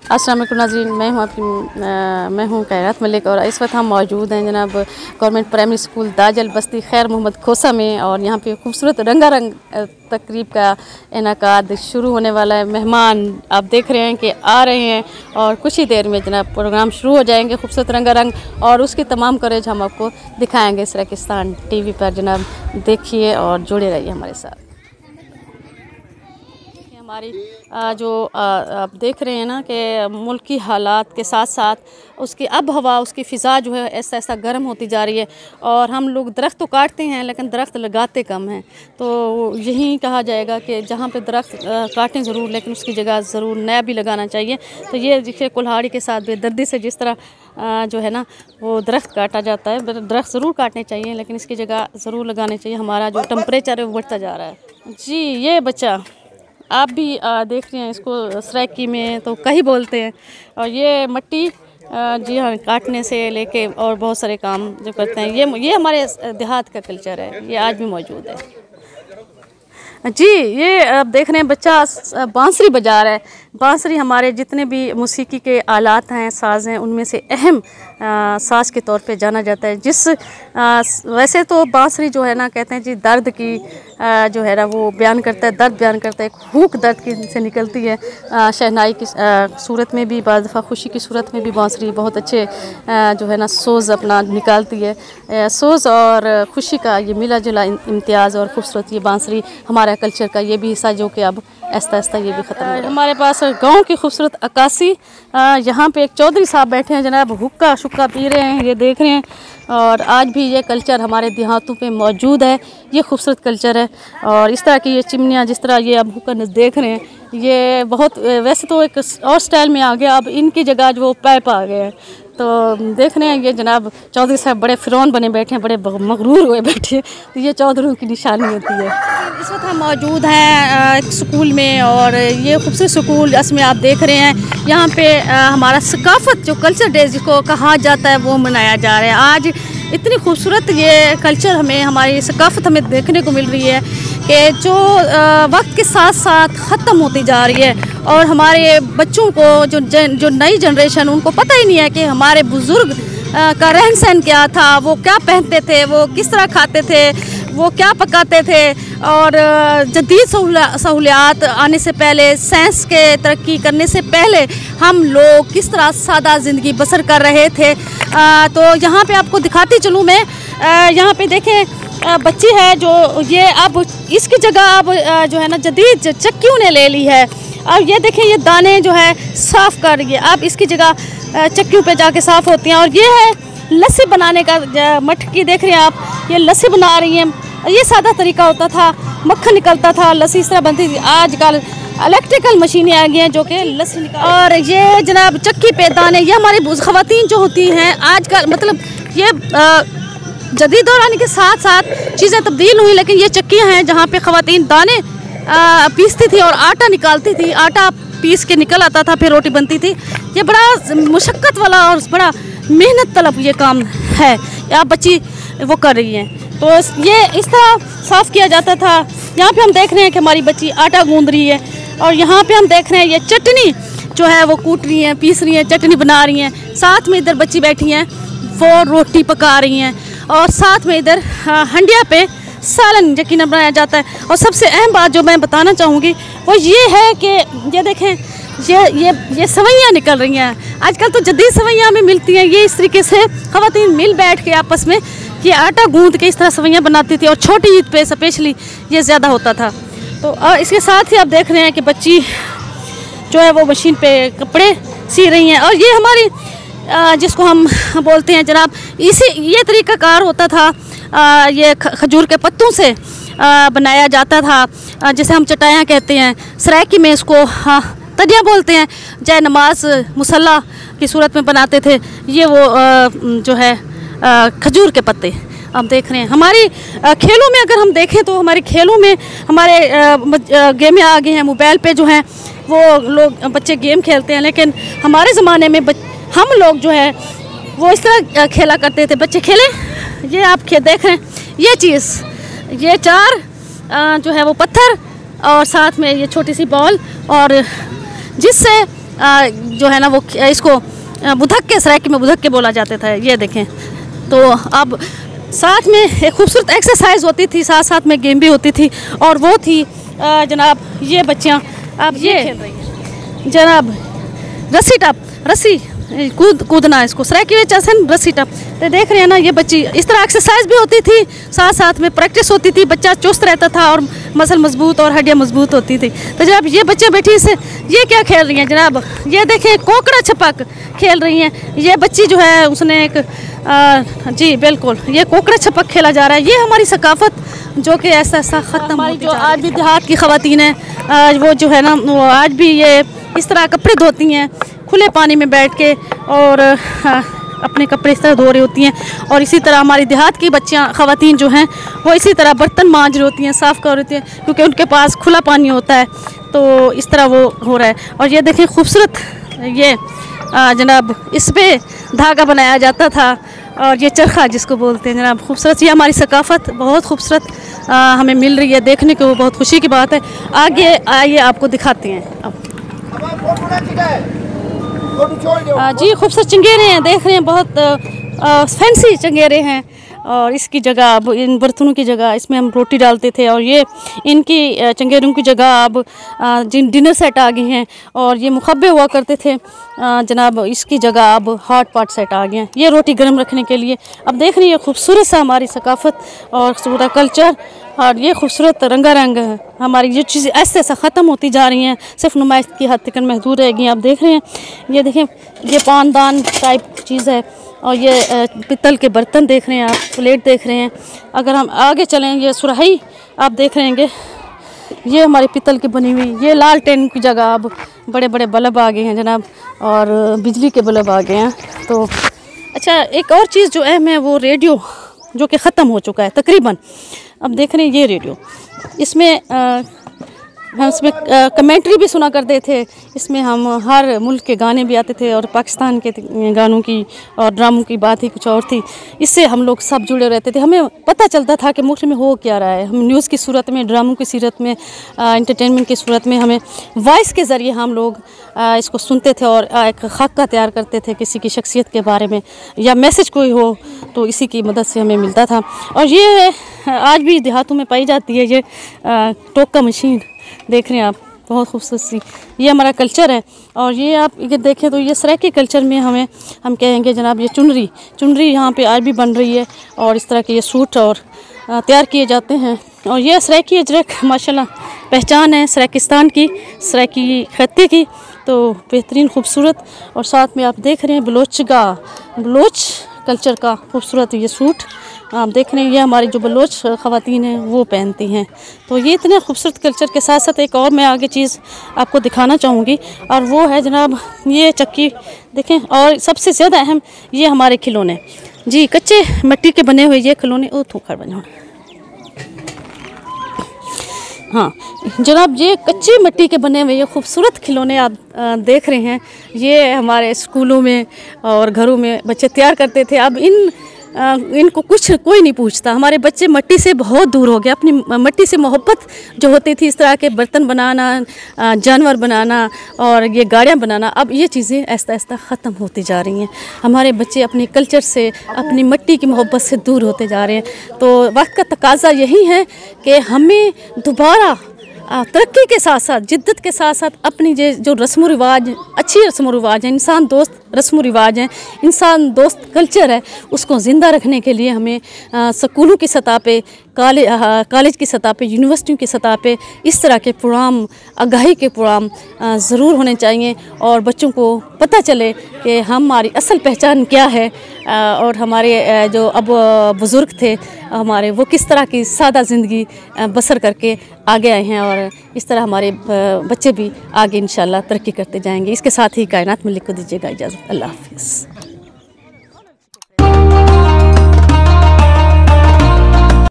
अस्सलाम वालेकुम नाज़रीन, मैं हूँ कैरात मलिक और इस वक्त हम मौजूद हैं जनाब गवर्नमेंट प्राइमरी स्कूल दाजल बस्ती खैर मोहम्मद खोसा में। और यहाँ पे खूबसूरत रंगारंग तकरीब का इनेकाद शुरू होने वाला है। मेहमान आप देख रहे हैं कि आ रहे हैं और कुछ ही देर में जनाब प्रोग्राम शुरू हो जाएंगे। खूबसूरत रंगारंग और उसकी तमाम कवरेज हम आपको दिखाएँगे सराकिस्तान TV पर। जनाब देखिए और जुड़े रहिए हमारे साथ। हमारी जो आप देख रहे हैं ना कि मुल्क की हालात के साथ साथ उसकी अब हवा, उसकी फ़िज़ा जो है ऐसा ऐसा गर्म होती जा रही है। और हम लोग दरख्त तो काटते हैं लेकिन दरख्त लगाते कम हैं। तो यही कहा जाएगा कि जहाँ पे दरख्त काटें ज़रूर, लेकिन उसकी जगह ज़रूर नया भी लगाना चाहिए। तो ये देखिए कुल्हाड़ी के साथ बेदर्दी से जिस तरह जो है ना वो दरख्त काटा जाता है। दरख्त ज़रूर काटने चाहिए लेकिन इसकी जगह ज़रूर लगाने चाहिए। हमारा जो टेम्परेचर है वो बढ़ता जा रहा है। जी ये बच्चा आप भी देख रहे हैं, इसको सराकी में तो कहीं बोलते हैं। और ये मट्टी जी हाँ काटने से लेके और बहुत सारे काम जो करते हैं, ये हमारे देहात का कल्चर है, ये आज भी मौजूद है। जी ये आप देख रहे हैं बच्चा बांसुरी बजा रहा है। बांसुरी हमारे जितने भी मौसीकी के आलात हैं, साज़ हैं, उनमें से अहम साज़ के तौर पे जाना जाता है। वैसे तो बांसुरी जो है ना कहते हैं जी दर्द की जो है ना वो बयान करता है, दर्द बयान करता है। एक हुक दर्द की से निकलती है। शहनाई की सूरत में भी, बाज़ दफ़ा खुशी की सूरत में भी बांसुरी बहुत अच्छे जो है ना सोज़ अपना निकालती है। सोज़ और खुशी का ये मिला जुला इम्तियाज़ और ख़ूबसूरत ये बांसुरी हमारा कल्चर का ये भी हिस्सा जो कि अब आहिस्ता आहिस्ता ये भी ख़त्म है। हमारे पास गांव की खूबसूरत अक्कासी, यहाँ पे एक चौधरी साहब बैठे हैं जनाब, हुक्का शुक्का पी रहे हैं, ये देख रहे हैं। और आज भी ये कल्चर हमारे देहातों पे मौजूद है। ये खूबसूरत कल्चर है। और इस तरह की ये चिमनियाँ जिस तरह ये अब हुक्का देख रहे हैं, ये बहुत वैसे तो एक और स्टाइल में आ गया, अब इनकी जगह जो पाइप आ गए हैं। तो देख रहे हैं ये जनाब चौधरी साहब बड़े फ़िरौन बने बैठे हैं, बड़े मगरूर हुए बैठे हैं। तो ये चौधरियों की निशानी होती है। इस वक्त हम मौजूद हैं एक स्कूल में और ये खूबसूरत स्कूल इसमें आप देख रहे हैं यहाँ पे हमारा सकाफ़त जो कल्चर डे जिसको कहा जाता है वो मनाया जा रहा है। आज इतनी खूबसूरत ये कल्चर हमें, हमारी सकाफ़त हमें देखने को मिल रही है कि जो वक्त के साथ साथ ख़त्म होती जा रही है। और हमारे बच्चों को जो नई जनरेशन, उनको पता ही नहीं है कि हमारे बुज़ुर्ग का रहन सहन क्या था, वो क्या पहनते थे, वो किस तरह खाते थे, वो क्या पकाते थे। और जदीद सहूलियात आने से पहले, साइंस के तरक्की करने से पहले हम लोग किस तरह सादा ज़िंदगी बसर कर रहे थे। तो यहाँ पे आपको दिखाती चलूँ मैं। यहाँ पे देखें बच्ची है जो ये अब इसकी जगह अब जो है ना जदीद चक्कियों ने ले ली है। अब ये देखें ये दाने जो है साफ़ कर रही है, अब इसकी जगह चक्कियों पे जाके साफ़ होती हैं। और ये है लस्सी बनाने का मटकी, देख रहे हैं आप, ये लस्सी बना रही हैं। ये सादा तरीका होता था, मक्खन निकलता था, लस्सी इस तरह बनती थी। आजकल इलेक्ट्रिकल मशीनें आ गई हैं जो कि लस्सी निकाल। और ये जनाब चक्की पे दाने, ये हमारी ख़वातीन जो होती हैं आजकल, मतलब ये जदीद दौर आने के साथ साथ चीज़ें तब्दील हुई, लेकिन ये चक्कियाँ हैं जहाँ पे ख़वातीन दाने पीसती थी और आटा निकालती थी। आटा पीस के निकल आता था, फिर रोटी बनती थी। ये बड़ा मुशक्क़त वाला और बड़ा मेहनत तलब ये काम है, आप बच्ची वो कर रही हैं। तो ये इस तरह साफ़ किया जाता था। यहाँ पे हम देख रहे हैं कि हमारी बच्ची आटा गूंद रही है। और यहाँ पे हम देख रहे हैं ये चटनी जो है वो कूट रही हैं, पीस रही हैं, चटनी बना रही हैं। साथ में इधर बच्ची बैठी हैं, वो रोटी पका रही हैं। और साथ में इधर हंडिया पे सालन यकीन बनाया जाता है। और सबसे अहम बात जो मैं बताना चाहूँगी वो ये है कि ये देखें ये सवैयाँ निकल रही हैं। आजकल तो जदीद सवैयाँ में मिलती हैं। ये इस तरीके से ख़वातीन मिल बैठ के आपस में ये आटा गूंद के इस तरह सवैयाँ बनाती थी। और छोटी ईद पे स्पेशली ये ज़्यादा होता था। तो इसके साथ ही आप देख रहे हैं कि बच्ची जो है वो मशीन पे कपड़े सी रही हैं। और ये हमारी जिसको हम बोलते हैं जनाब, ये तरीक़ाकार होता था, ये खजूर के पत्तों से बनाया जाता था, जिसे हम चटाइयाँ कहते हैं। सराकी में इसको तजिया बोलते हैं। जय नमाज मुसल्ला की सूरत में बनाते थे। ये वो जो है खजूर के पत्ते आप देख रहे हैं। हमारी खेलों में अगर हम देखें तो हमारे खेलों में हमारे गेमें आ गए हैं। मोबाइल पे जो हैं वो लोग बच्चे गेम खेलते हैं, लेकिन हमारे ज़माने में हम लोग जो है वो इस तरह खेला करते थे। बच्चे खेले, ये आप देख रहे हैं, ये चीज़, ये 4 जो है वो पत्थर और साथ में ये छोटी सी बॉल, और जिससे जो है ना वो इसको बुधक्के, सराइकी में बुधक्के बोला जाता था। ये देखें, तो अब साथ में एक खूबसूरत एक्सरसाइज होती थी, साथ साथ में गेम भी होती थी, और वो थी जनाब ये बच्चियाँ अब ये खेल रही हैं जनाब रस्सी टप, रस्सी कूदना, इसको सराइकी में चसन रस्सी टप। तो देख रहे हैं ना ये बच्ची, इस तरह एक्सरसाइज भी होती थी, साथ साथ में प्रैक्टिस होती थी, बच्चा चुस्त रहता था और मसल मजबूत और हड्डियाँ मजबूत होती थी। तो जनाब ये बच्चे बैठी से ये क्या खेल रही हैं जनाब, ये देखें कोकड़ा छपक खेल रही हैं। ये बच्ची जो है उसने एक जी बिल्कुल ये कोकड़ा छपक खेला जा रहा है। ये हमारी सकाफत जो कि ऐसा ऐसा ख़त्म, हमारी जो आज भी देहात की ख़वातीन हैं वो जो है ना वो आज भी ये इस तरह कपड़े धोती हैं खुले पानी में बैठ के, और अपने कपड़े इस तरह धो रही होती हैं। और इसी तरह हमारी देहात की बच्चियाँ ख़वातीन जो हैं वो इसी तरह बर्तन मांज रही होती हैं, साफ़ कर रही होती हैं, क्योंकि उनके पास खुला पानी होता है। तो इस तरह वो हो रहा है। और ये देखें खूबसूरत, ये जनाब इस पर धागा बनाया जाता था, और ये चरखा जिसको बोलते हैं जनाब, खूबसूरत। ये हमारी सकाफत बहुत खूबसूरत हमें मिल रही है देखने को, बहुत खुशी की बात है। आगे आइए आपको दिखाते हैं अब। जी खूबसूरत चंगेरे हैं, देख रहे हैं, बहुत फैंसी चंगेरे हैं। और इसकी जगह अब इन बर्तनों की जगह इसमें हम रोटी डालते थे, और ये इनकी चंगेरों की जगह अब डिनर सेट आ गए हैं। और ये मुखब्बे हुआ करते थे जनाब, इसकी जगह अब हॉट पॉट सेट आ गए हैं, ये रोटी गर्म रखने के लिए। अब देख रही है खूबसूरत सा हमारी सकाफत और पूरा कल्चर, और ये खूबसूरत रंगारंग है हमारी। ये चीज़ें ऐसे ऐसा ख़त्म होती जा रही हैं, सिर्फ नुमाइश की हद तक महदूद रहेगी। आप देख रहे हैं, ये देखें, ये पानदान टाइप चीज़ है, और ये पित्तल के बर्तन देख रहे हैं आप, प्लेट देख रहे हैं। अगर हम आगे चलें, ये सुराही आप देख रहे हैं, ये हमारी पित्तल की बनी हुई। ये लालटेन की जगह अब बड़े बड़े बल्ब आ गए हैं जनाब, और बिजली के बल्ब आ गए हैं। तो अच्छा, एक और चीज़ जो अहम है वो रेडियो, जो कि ख़त्म हो चुका है तकरीबन। अब देख रहे हैं ये रेडियो, इसमें हम इसमें कमेंट्री भी सुना करते थे, इसमें हम हर मुल्क के गाने भी आते थे, और पाकिस्तान के गानों की और ड्रामों की बात ही कुछ और थी। इससे हम लोग सब जुड़े रहते थे, हमें पता चलता था कि मुल्क में हो क्या रहा है। हम न्यूज़ की सूरत में, ड्रामों की सूरत में, एंटरटेनमेंट की सूरत में, हमें वॉइस के ज़रिए हम लोग इसको सुनते थे, और एक खाका तैयार करते थे किसी की शख्सियत के बारे में, या मैसेज कोई हो तो इसी की मदद से हमें मिलता था। और ये आज भी देहातों में पाई जाती है, ये टोका मशीन देख रहे हैं आप, बहुत खूबसूरत सी। ये हमारा कल्चर है। और ये आप ये देखें तो ये सराइकी कल्चर में हम कहेंगे जनाब, ये चुनरी यहाँ पे आज भी बन रही है, और इस तरह के ये सूट और तैयार किए जाते हैं। और ये सराइकी अजरक माशाल्लाह पहचान है सराइकिस्तान की, सराइकी खत्ते की, तो बेहतरीन खूबसूरत। और साथ में आप देख रहे हैं बलोच कल्चर का खूबसूरत ये सूट आप देख रहे हैं, ये हमारी जो बलोच ख़वातीन हैं वो पहनती हैं। तो ये इतने खूबसूरत कल्चर के साथ साथ एक और मैं आगे चीज़ आपको दिखाना चाहूँगी, और वो है जनाब ये चक्की देखें। और सबसे ज़्यादा अहम ये हमारे खिलौने, जी कच्चे मिट्टी के बने हुए ये खिलौने, ओ थोखड़ बना, हाँ जनाब, ये कच्ची मिट्टी के बने हुए ये खूबसूरत खिलौने आप देख रहे हैं, ये हमारे स्कूलों में और घरों में बच्चे तैयार करते थे। अब इनको कुछ कोई नहीं पूछता, हमारे बच्चे मिट्टी से बहुत दूर हो गए, अपनी मिट्टी से मोहब्बत जो होती थी, इस तरह के बर्तन बनाना, जानवर बनाना और ये गाड़ियाँ बनाना, अब ये चीज़ें आहिस्ता आहिस्ता ख़त्म होती जा रही हैं। हमारे बच्चे अपने कल्चर से, अपनी मिट्टी की मोहब्बत से दूर होते जा रहे हैं। तो वक्त का तकाजा यही है कि हमें दोबारा तरक्की के साथ साथ, जिद्दत के साथ साथ अपनी जो रस्म रिवाज, अच्छी रस्म रिवाज हैं, इंसान दोस्त रस्म रिवाज हैं, इंसान दोस्त कल्चर है, उसको ज़िंदा रखने के लिए हमें स्कूलों की सतह पे, कॉलेज की सतह पे, यूनिवर्सिटियों की सतह पे इस तरह के प्रोग्राम, आगाही के प्रोग्राम ज़रूर होने चाहिए, और बच्चों को पता चले कि हमारी असल पहचान क्या है, और हमारे जो अब बुज़ुर्ग थे हमारे, वो किस तरह की सादा ज़िंदगी बसर करके आगे आए हैं, और इस तरह हमारे बच्चे भी आगे इंशाल्लाह तरक्की करते जाएंगे। इसके साथ ही कायनात मलिक को दीजिएगा इजाज़त। अल्लाह हाफ़िज़।